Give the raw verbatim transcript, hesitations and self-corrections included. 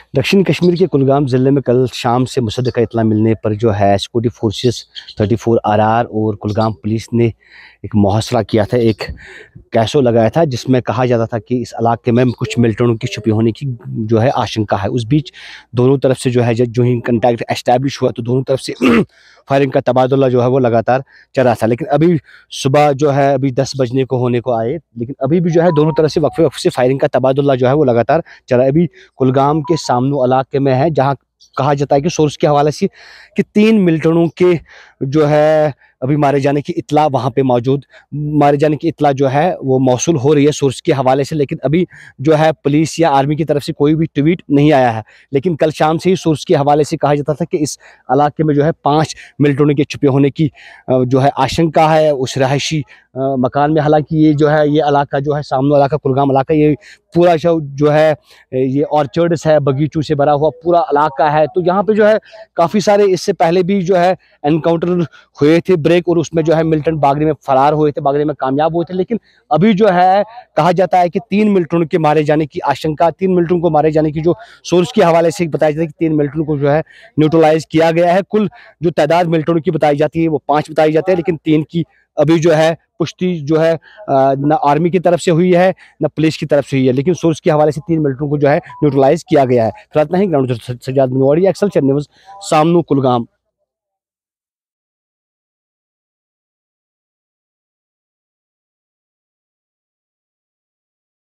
दक्षिण कश्मीर के कुलगाम ज़िले में कल शाम से मुसद्दक़ा इत्तला मिलने पर जो है सिक्योरिटी फोर्सेस चौंतीस आर आर और कुलगाम पुलिस ने एक मुहासरा किया था, एक कैसो लगाया था जिसमें कहा जाता था कि इस इलाके में कुछ मिलिटेंटों की छुपी होने की जो है आशंका है। उस बीच दोनों तरफ से जो है जो ही कंटैक्ट एस्टैब्लिश हुआ तो दोनों तरफ से फायरिंग का तबादला जो है वो लगातार चल रहा था। लेकिन अभी सुबह जो है अभी दस बजने को होने को आए, लेकिन अभी भी जो है दोनों तरफ से वक्फे वक्फे से फायरिंग का तबादला जो है वो लगातार चल रहा है। अभी कुलगाम के सामनो इलाके में है जहाँ कहा जाता है कि सोर्स के हवाले से कि तीन मिलिटेंटों के जो है अभी मारे जाने की इत्तला वहाँ पे मौजूद मारे जाने की इत्तला जो है वो मौसूल हो रही है सोर्स के हवाले से। लेकिन अभी जो है पुलिस या आर्मी की तरफ से कोई भी ट्वीट नहीं आया है। लेकिन कल शाम से ही सोर्स के हवाले से कहा जाता था कि इस इलाके में जो है पाँच मिलिटेंटों के छुपे होने की जो है आशंका है उस रहायशी मकान में। हालांकि ये जो है ये इलाका जो है सामने इलाका कुलगाम इलाका ये पूरा जो है ये ऑर्चर्ड्स है, बगीचों से भरा हुआ पूरा इलाका है। तो यहाँ पे जो है काफ़ी सारे इससे पहले भी जो है एनकाउंटर हुए थे ब्रेक, और उसमें जो है मिलिटेंट भागने में फरार हुए थे, भागने में कामयाब हुए थे। लेकिन अभी जो है कहा जाता है कि तीन मिलिटेंटों के मारे जाने की आशंका, तीन मिलिटेंटों को मारे जाने की जो सोर्स के हवाले से बताया जाता है कि तीन मिलिटेंटों को जो है न्यूट्रलाइज किया गया है। कुल जो तादाद मिलिटेंटों की बताई जाती है वो पाँच बताई जाती है, लेकिन तीन की अभी जो है पुष्टि जो है न आर्मी की तरफ से हुई है न पुलिस की तरफ से हुई है। लेकिन सोर्स के हवाले से तीन मिलिटेंटों को जो है न्यूट्रलाइज किया गया है। फिलहाल ही ग्राउंड सजाद बनवाड़ी एक्सल न्यूज़ सामनो कुलगाम।